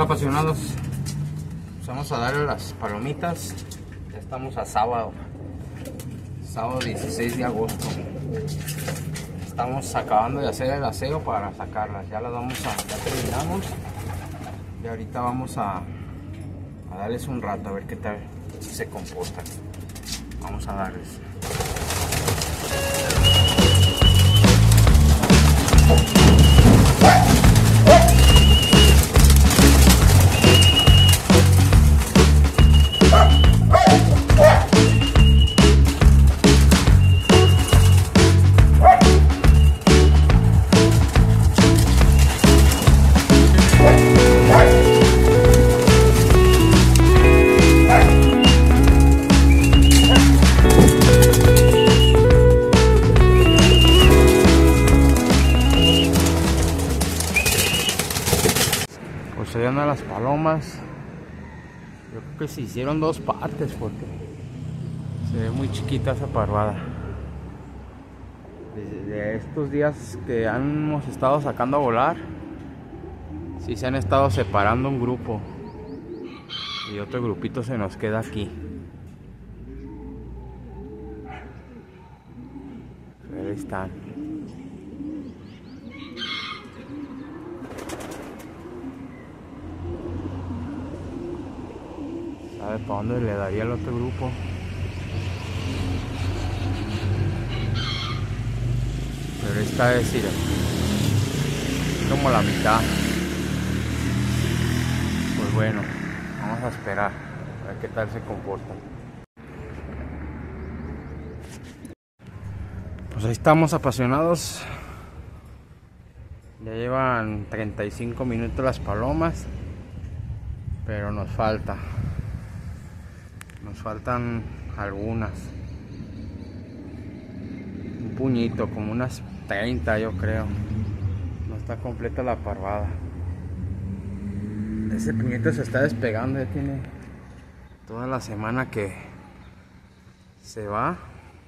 apasionados, pues vamos a darle las palomitas. Ya estamos a sábado 16 de agosto. Estamos acabando de hacer el aseo para sacarlas. Ya terminamos y ahorita vamos a darles un rato a ver qué tal se comportan. Vamos a darles. Pues se dieron a las palomas. Yo creo que se hicieron dos partes porque se ve muy chiquita esa parvada. Desde estos días que hemos estado sacando a volar, sí se han estado separando un grupo y otro grupito se nos queda aquí. Ahí están. ¿Sabe para dónde le daría el otro grupo? Pero esta es decir, como la mitad. Pues bueno, vamos a esperar a ver qué tal se comporta. Pues ahí estamos apasionados. Ya llevan 35 minutos las palomas, pero nos faltan algunas. Un puñito, como unas 30 yo creo. No está completa la parvada. Ese puñito se está despegando, ya tiene toda la semana que se va.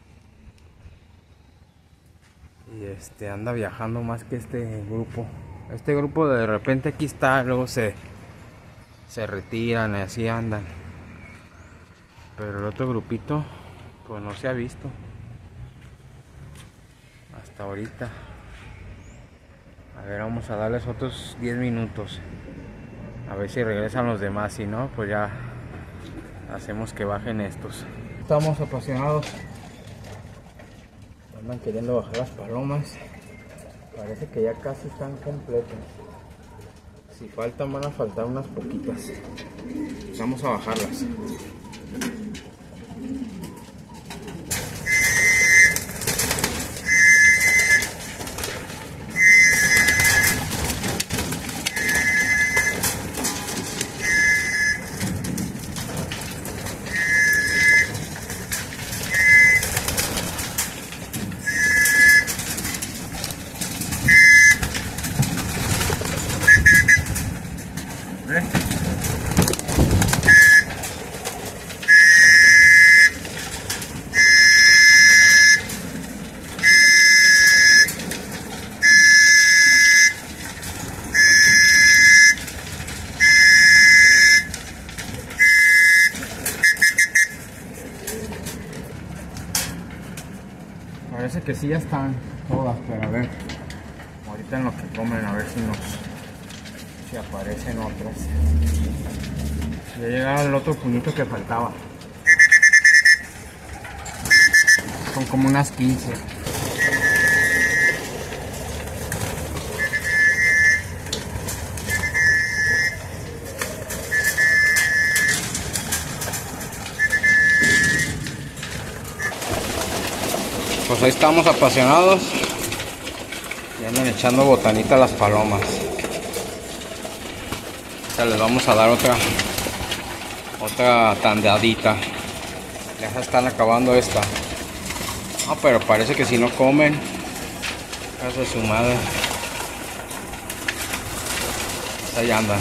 Y anda viajando más que este grupo. Este grupo de repente aquí está, luego se retiran y así andan. Pero el otro grupito pues no se ha visto hasta ahorita. A ver, vamos a darles otros 10 minutos. A ver si regresan los demás, si no, pues ya hacemos que bajen estos. Estamos apasionados. Andan queriendo bajar las palomas. Parece que ya casi están completas. Si faltan, van a faltar unas poquitas. Vamos a bajarlas. Parece que sí ya están todas, pero a ver, ahorita en lo que comen, a ver si aparecen otras. Ya llegaron el otro puñito que faltaba. Son como unas 15. Pues ahí estamos apasionados. Y andan echando botanita a las palomas. Ya les vamos a dar otra tandadita. Ya se están acabando esta. Ah, pero parece que si no comen, casa de su madre. Ahí andan.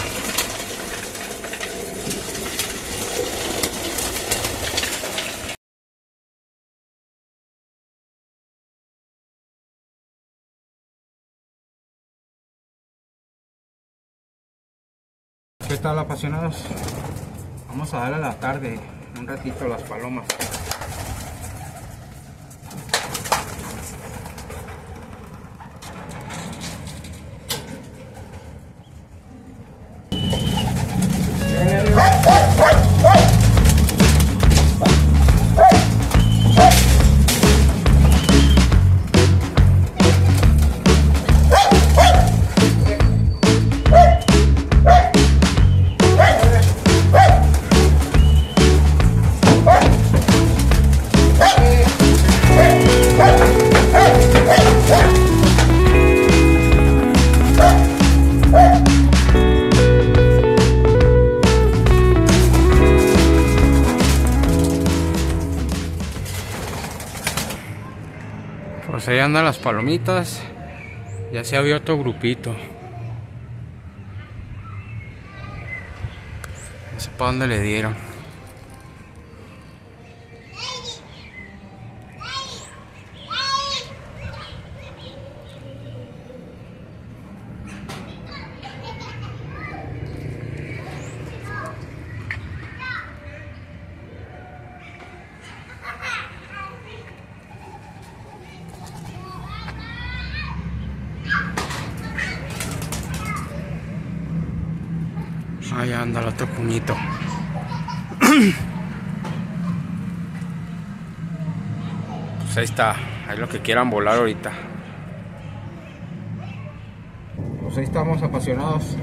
¿Qué tal, apasionados? Vamos a darle a la tarde un ratito a las palomas. Pues ahí andan las palomitas. Ya se había otro grupito. No sé para dónde le dieron. Ahí anda el otro puñito. Pues ahí está. Ahí lo que quieran volar ahorita. Pues ahí estamos, apasionados.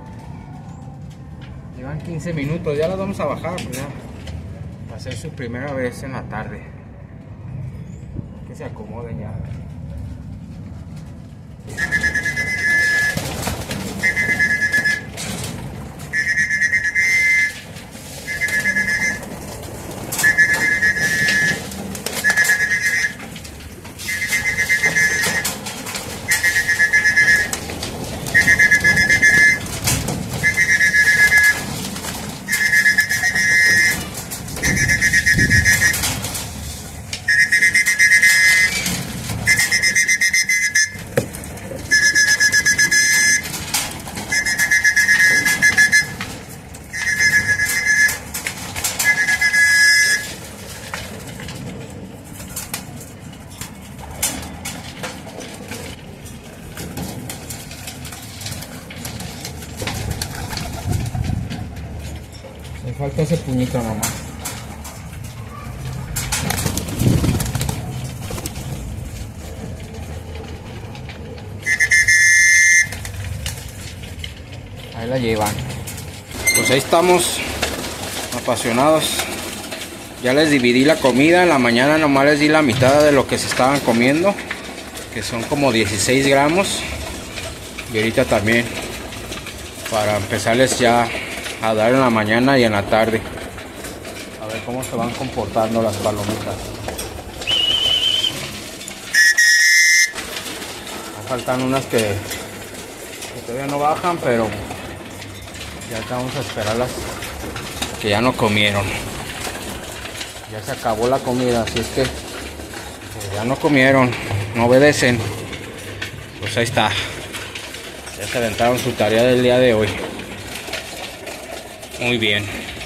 Llevan 15 minutos. Ya los vamos a bajar. Pues ya. Va a ser su primera vez en la tarde. Que se acomoden ya. Me falta ese puñito nomás. Ahí la llevan. Pues ahí estamos, apasionados. Ya les dividí la comida. En la mañana nomás les di la mitad de lo que se estaban comiendo, que son como 16 gramos. Y ahorita también, para empezarles ya a dar en la mañana y en la tarde. A ver cómo se van comportando las palomitas. Faltan unas que todavía no bajan, pero ya vamos a esperarlas, que ya no comieron. Ya se acabó la comida, así es que pues ya no comieron, no obedecen. Pues ahí está. Ya se aventaron su tarea del día de hoy. Muy bien.